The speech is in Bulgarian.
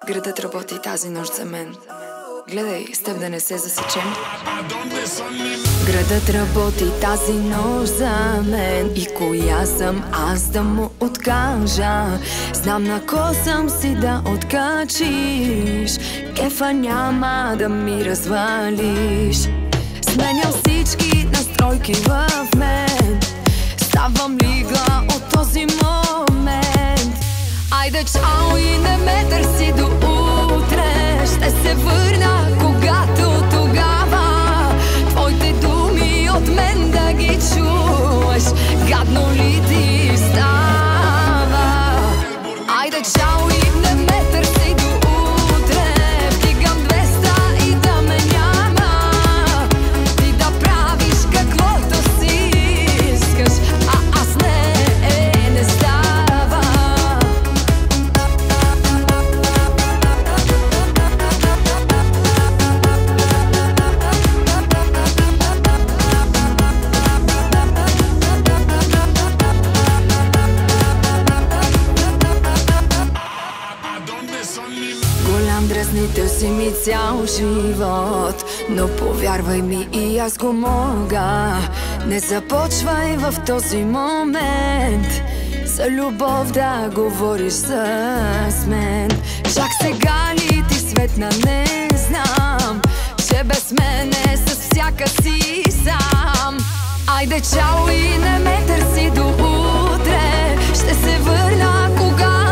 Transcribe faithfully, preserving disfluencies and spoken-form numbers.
Градът работи тази нощ за мен. Гледай, с теб да не се засечем. Градът работи тази нощ за мен. И коя съм аз да му откажа? Знам на ко съм си да откачиш. Кефа няма да ми развалиш. Сменям всички настройки в мен. Ставам лигла от този момент. Айде чао и не ме търси до утре. Ще се върна когато тогава. Твоите думи от мен да ги чуеш. Гадно ли ти става? Айде чао и не ме търси до утре. Вдигам двеста и да ме няма. Ти да правиш каквото си искаш, а аз не, е, не става. Голям дразнител си ми цял живот, но повярвай ми и аз го мога. Не започвай в този момент за любов да говориш с мен. Чак сега ли ти светна, не знам, че без мене с всяка си сам. Айде чао и не ме търси до утре. Ще се върна кога